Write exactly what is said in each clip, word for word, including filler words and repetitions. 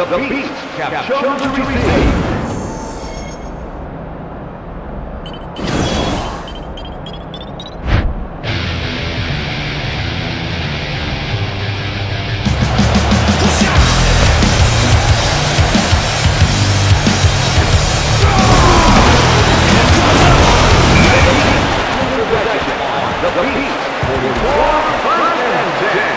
The beasts have chosen to receive. The beast forty-four, first and ten.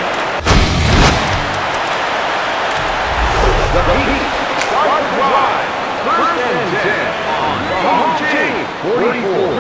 The beast starts to ride, first and ten on the home team, forty-four.